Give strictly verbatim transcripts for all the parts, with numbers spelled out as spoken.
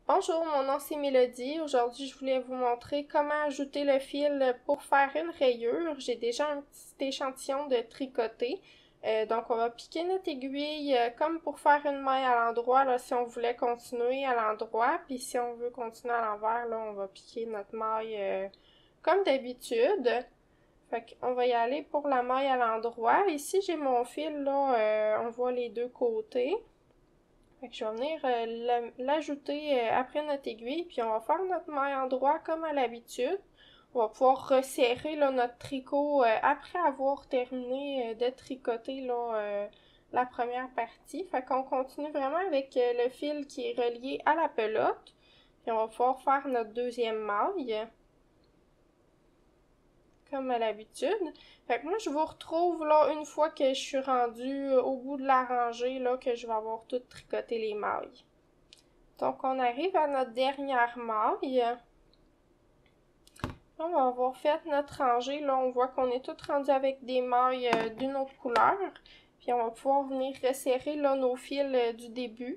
Bonjour, mon nom c'est Mélodie. Aujourd'hui, je voulais vous montrer comment ajouter le fil pour faire une rayure. J'ai déjà un petit échantillon de tricoté. Euh, donc, on va piquer notre aiguille euh, comme pour faire une maille à l'endroit, là, si on voulait continuer à l'endroit. Puis si on veut continuer à l'envers, là, on va piquer notre maille euh, comme d'habitude. Fait qu'on va y aller pour la maille à l'endroit. Ici, j'ai mon fil, là, euh, on voit les deux côtés. Fait que je vais venir euh, l'ajouter euh, après notre aiguille, puis on va faire notre maille endroit comme à l'habitude. On va pouvoir resserrer là, notre tricot euh, après avoir terminé euh, de tricoter là, euh, la première partie. Fait qu'on continue vraiment avec euh, le fil qui est relié à la pelote. Puis on va pouvoir faire notre deuxième maille comme à l'habitude. Fait que moi, je vous retrouve là une fois que je suis rendue au bout de la rangée, là, que je vais avoir tout tricoté les mailles. Donc, on arrive à notre dernière maille. Là, on va avoir fait notre rangée. Là, on voit qu'on est tout rendu avec des mailles euh, d'une autre couleur. Puis, on va pouvoir venir resserrer là, nos fils euh, du début.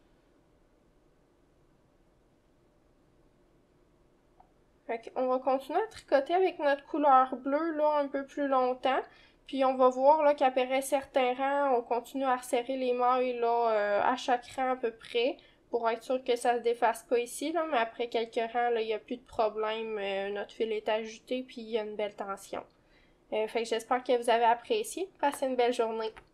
Fait qu'on va continuer à tricoter avec notre couleur bleue là, un peu plus longtemps. Puis on va voir là qu'après certains rangs, on continue à resserrer les mailles là, euh, à chaque rang à peu près, pour être sûr que ça se défasse pas ici, là, mais après quelques rangs, là, il n'y a plus de problème. Euh, notre fil est ajusté, puis il y a une belle tension. Euh, fait que j'espère que vous avez apprécié. Passez une belle journée.